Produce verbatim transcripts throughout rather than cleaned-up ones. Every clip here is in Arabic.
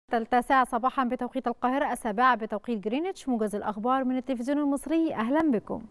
التاسعة صباحا بتوقيت القاهرة، السابعة بتوقيت جرينتش. موجز الأخبار من التلفزيون المصري، أهلا بكم.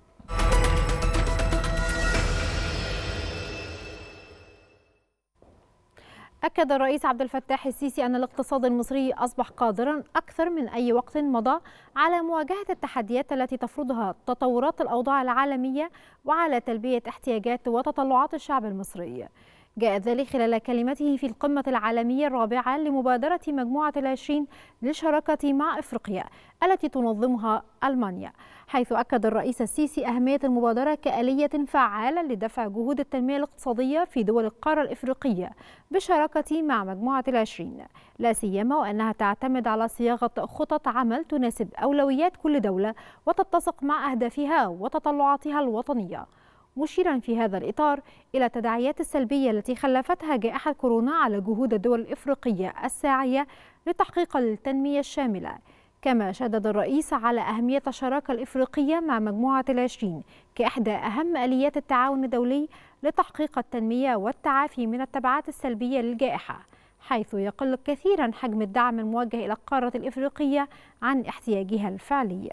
أكد الرئيس عبد الفتاح السيسي أن الاقتصاد المصري أصبح قادرا أكثر من أي وقت مضى على مواجهة التحديات التي تفرضها تطورات الأوضاع العالمية وعلى تلبية احتياجات وتطلعات الشعب المصري. جاء ذلك خلال كلمته في القمة العالمية الرابعة لمبادرة مجموعة العشرين للشراكة مع إفريقيا التي تنظمها ألمانيا، حيث أكد الرئيس السيسي أهمية المبادرة كآلية فعالة لدفع جهود التنمية الاقتصادية في دول القارة الإفريقية بالشراكة مع مجموعة العشرين، لا سيما وأنها تعتمد على صياغة خطط عمل تناسب أولويات كل دولة وتتسق مع أهدافها وتطلعاتها الوطنية، مشيرا في هذا الإطار إلى التداعيات السلبية التي خلفتها جائحة كورونا على جهود الدول الإفريقية الساعية لتحقيق التنمية الشاملة. كما شدد الرئيس على أهمية الشراكة الإفريقية مع مجموعة العشرين كإحدى أهم آليات التعاون الدولي لتحقيق التنمية والتعافي من التبعات السلبية للجائحة، حيث يقل كثيرا حجم الدعم الموجه إلى القارة الإفريقية عن احتياجها الفعلي.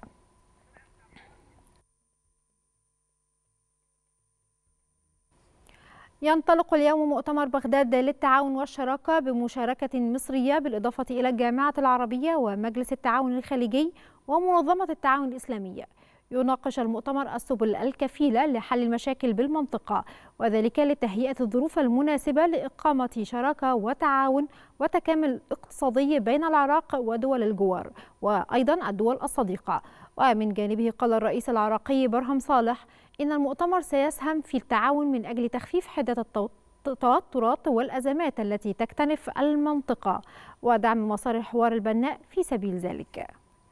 ينطلق اليوم مؤتمر بغداد للتعاون والشراكة بمشاركة مصرية بالإضافة إلى الجامعة العربية ومجلس التعاون الخليجي ومنظمة التعاون الإسلامية. يناقش المؤتمر السبل الكفيلة لحل المشاكل بالمنطقة، وذلك لتهيئة الظروف المناسبة لإقامة شراكة وتعاون وتكامل اقتصادي بين العراق ودول الجوار وأيضا الدول الصديقة. ومن جانبه قال الرئيس العراقي برهم صالح إن المؤتمر سيسهم في التعاون من أجل تخفيف حدة التوترات والأزمات التي تكتنف المنطقة ودعم مسار الحوار البناء في سبيل ذلك.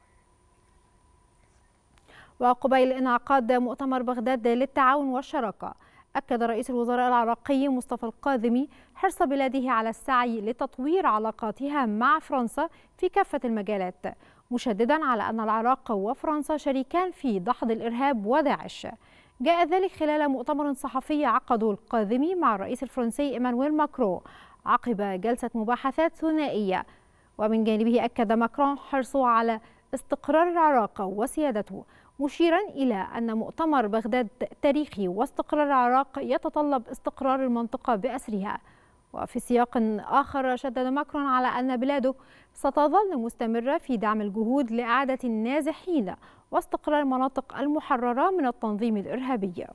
وقبيل انعقاد مؤتمر بغداد للتعاون والشراكة، أكد رئيس الوزراء العراقي مصطفى الكاظمي حرص بلاده على السعي لتطوير علاقاتها مع فرنسا في كافة المجالات، مشددا على أن العراق وفرنسا شريكان في دحض الإرهاب وداعش. جاء ذلك خلال مؤتمر صحفي عقده الكاظمي مع الرئيس الفرنسي إيمانويل ماكرون عقب جلسة مباحثات ثنائية. ومن جانبه أكد ماكرون حرصه على استقرار العراق وسيادته، مشيرا إلى أن مؤتمر بغداد تاريخي واستقرار العراق يتطلب استقرار المنطقة بأسرها. وفي سياق آخر شدد ماكرون على أن بلاده ستظل مستمرة في دعم الجهود لإعادة النازحين واستقرار المناطق المحررة من التنظيم الإرهابي.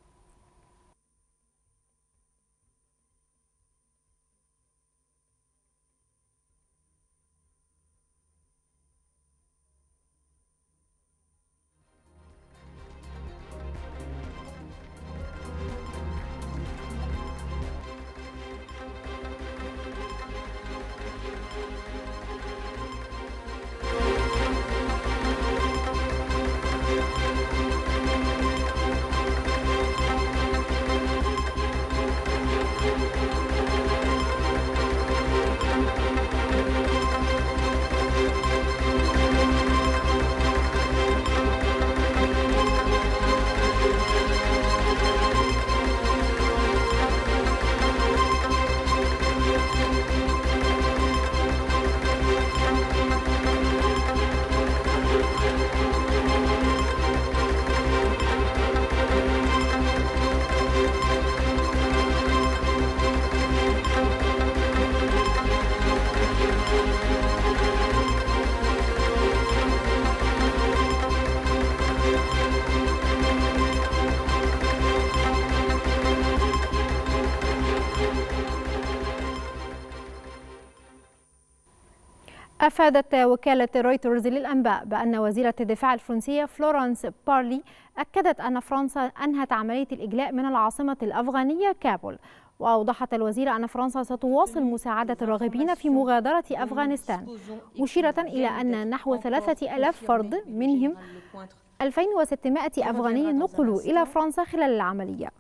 أفادت وكالة رويترز للأنباء بأن وزيرة الدفاع الفرنسية فلورانس بارلي أكدت أن فرنسا أنهت عملية الإجلاء من العاصمة الأفغانية كابول. وأوضحت الوزيرة أن فرنسا ستواصل مساعدة الراغبين في مغادرة أفغانستان، مشيرة إلى أن نحو ثلاثة آلاف فرد منهم ألفين وستمائة أفغاني نقلوا إلى فرنسا خلال العملية.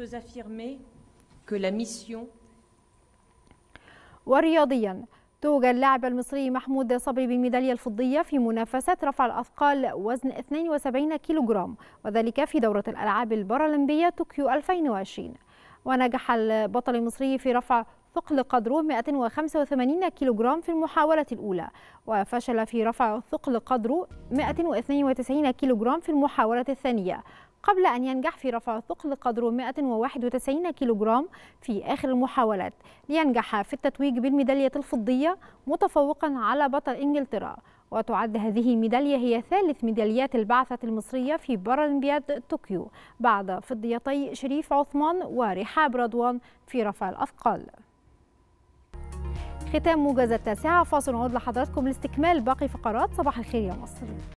ورياضيا، توج اللاعب المصري محمود صبري بالميدالية الفضية في منافسة رفع الأثقال وزن اثنين وسبعين كيلوغرام، وذلك في دورة الألعاب البارالمبية طوكيو ألفين وعشرين. ونجح البطل المصري في رفع ثقل قدره مئة وخمسة وثمانين كيلوغرام في المحاولة الأولى، وفشل في رفع ثقل قدره مئة واثنين وتسعين كيلوغرام في المحاولة الثانية، قبل أن ينجح في رفع ثقل قدره مئة وواحد وتسعين كيلوغرام في آخر المحاولات لينجح في التتويج بالميدالية الفضية متفوقا على بطل إنجلترا. وتعد هذه الميدالية هي ثالث ميداليات البعثة المصرية في بارالمبياد طوكيو بعد فضيتي شريف عثمان ورحاب رضوان في رفع الأثقال. ختام موجز التاسعة، فاصل ونعود لحضراتكم لاستكمال باقي فقرات صباح الخير يا مصر.